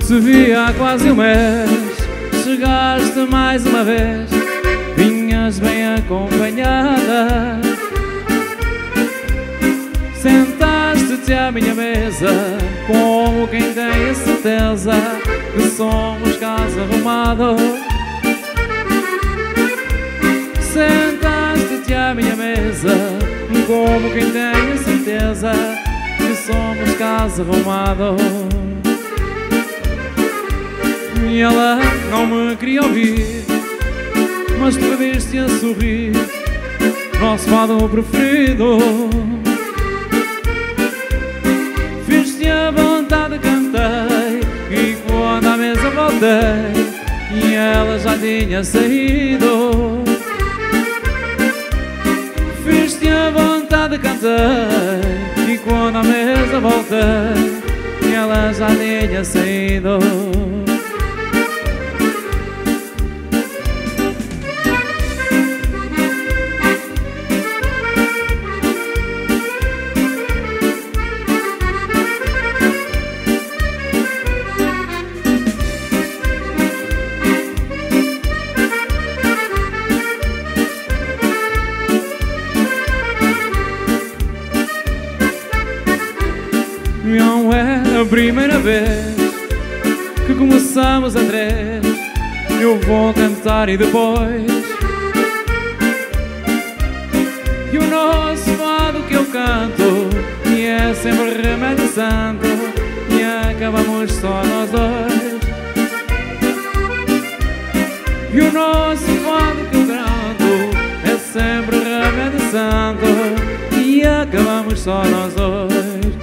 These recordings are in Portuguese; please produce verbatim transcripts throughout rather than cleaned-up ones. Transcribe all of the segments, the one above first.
te vi há quase um mês, chegaste mais uma vez, vinhas bem acompanhada. Sentaste-te à minha mesa, como quem tem a certeza que somos casa arrumado. Sentaste-te à minha mesa, como quem tem a certeza que somos casa arrumado. E ela não me queria ouvir, mas tu pediste a sorrir, nosso fado preferido. Fiz-te a vontade, cantei, e quando à mesa voltei, e ela já tinha saído. Fiz-te a vontade, cantei, e quando à mesa voltei, e ela já tinha saído. Não é a primeira vez que começamos a três, eu vou cantar e depois, e o nosso fado que eu canto, e é sempre remédio santo, e acabamos só nós dois. E o nosso fado que eu canto é sempre remédio santo, e acabamos só nós dois.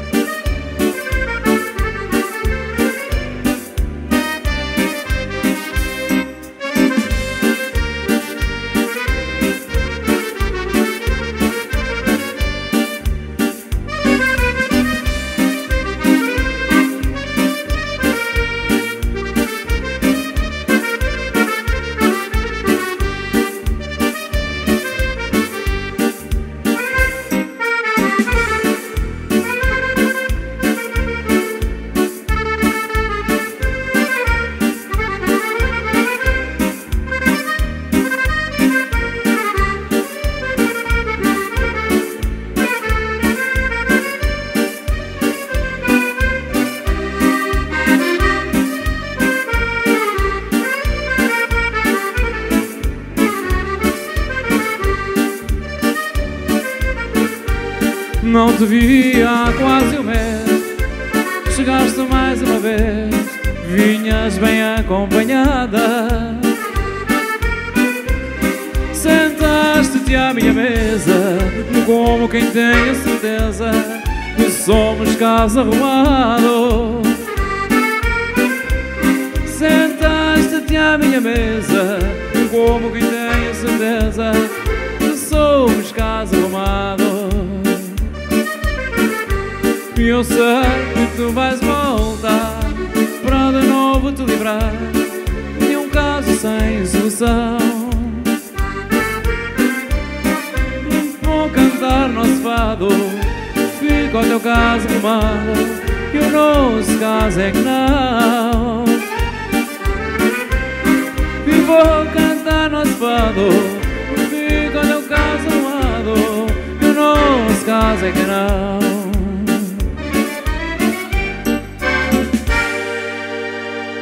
Não te vi há quase um mês, chegaste mais uma vez, vinhas bem acompanhada. Sentaste-te à minha mesa, como quem tem a certeza que somos casa arrumado. Sentaste-te à minha mesa, como quem tem a certeza que somos casa arrumado. E eu sei que tu vais voltar para de novo te livrar de um caso sem solução. Vou cantar nosso fado, fica o teu caso arrumado, e o nosso caso é que não. E vou cantar nosso fado, fica o teu caso arrumado, e o nosso caso é que não.